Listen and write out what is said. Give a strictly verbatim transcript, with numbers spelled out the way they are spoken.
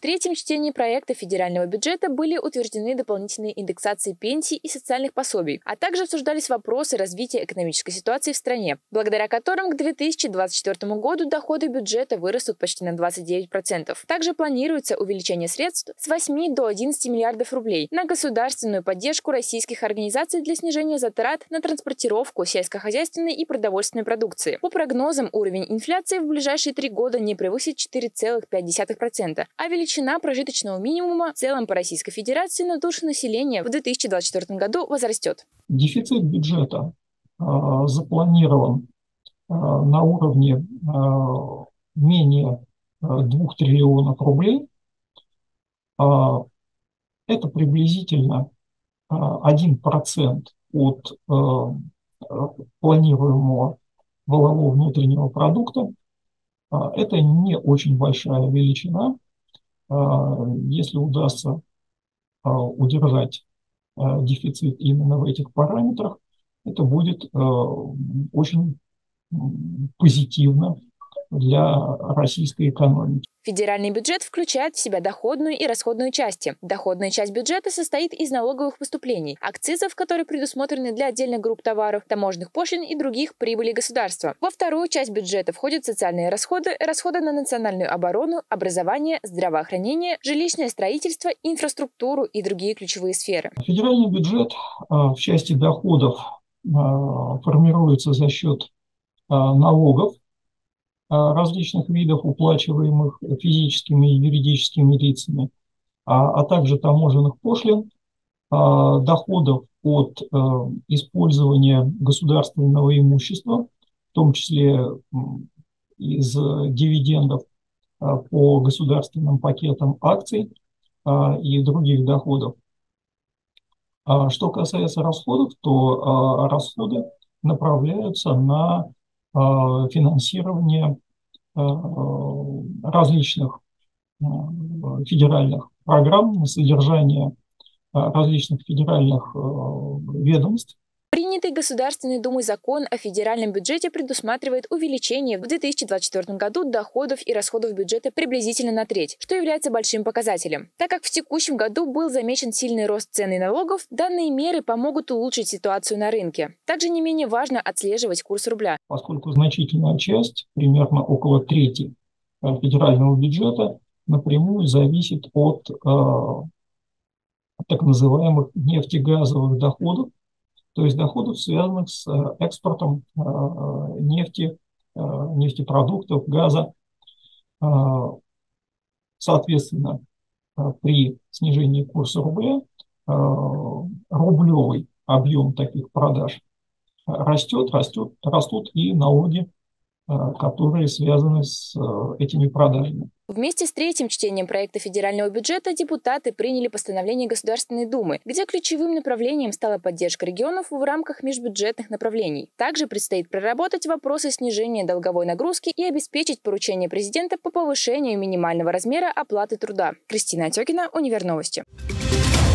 третьем чтении проекта федерального бюджета были утверждены дополнительные индексации пенсий и социальных пособий, а также обсуждались вопросы развития экономической ситуации в стране, благодаря которым к две тысячи двадцать четвёртому году доходы бюджета вырастут почти на двадцать девять процентов. Также планируется увеличение средств с восьми до одиннадцати миллиардов рублей на государственную поддержку российских организаций для снижения затрат на транспортировку сельскохозяйственной и продовольственной продукции. По прогнозам, уровень инфляции в ближайшие три года не превысит четыре целых пять десятых процента, а величина прожиточного минимума в целом по Российской Федерации на душу населения в две тысячи двадцать четвёртом году возрастет. Дефицит бюджета э, запланирован э, на уровне э, менее э, двух триллионов рублей. Э, это приблизительно э, один процент от э, планируемого валового внутреннего продукта. Э, это не очень большая величина. Э, если удастся э, удержать дефицит именно в этих параметрах, это будет э, очень позитивно для российской экономики. Федеральный бюджет включает в себя доходную и расходную части. Доходная часть бюджета состоит из налоговых поступлений, акцизов, которые предусмотрены для отдельных групп товаров, таможенных пошлин и других прибылей государства. Во вторую часть бюджета входят социальные расходы, расходы на национальную оборону, образование, здравоохранение, жилищное строительство, инфраструктуру и другие ключевые сферы. Федеральный бюджет в части доходов формируется за счет налогов различных видов, уплачиваемых физическими и юридическими лицами, а, а также таможенных пошлин, а, доходов от а, использования государственного имущества, в том числе из дивидендов а, по государственным пакетам акций а, и других доходов. А, что касается расходов, то а, расходы направляются на финансирование различных федеральных программ, на содержание различных федеральных ведомств. Принятый Государственной Думой закон о федеральном бюджете предусматривает увеличение в две тысячи двадцать четвёртом году доходов и расходов бюджета приблизительно на треть, что является большим показателем. Так как в текущем году был замечен сильный рост цен и налогов, данные меры помогут улучшить ситуацию на рынке. Также не менее важно отслеживать курс рубля. Поскольку значительная часть, примерно около трети федерального бюджета, напрямую зависит от э, так называемых нефтегазовых доходов, то есть доходов, связанных с экспортом э, нефти, э, нефтепродуктов, газа. Э, соответственно, э, при снижении курса рубля э, рублевый объем таких продаж растет, растет, растут и налоги, э, которые связаны с э, этими продажами. Вместе с третьим чтением проекта федерального бюджета депутаты приняли постановление Государственной Думы, где ключевым направлением стала поддержка регионов в рамках межбюджетных направлений. Также предстоит проработать вопросы снижения долговой нагрузки и обеспечить поручение президента по повышению минимального размера оплаты труда. Кристина Отекина, Универновости.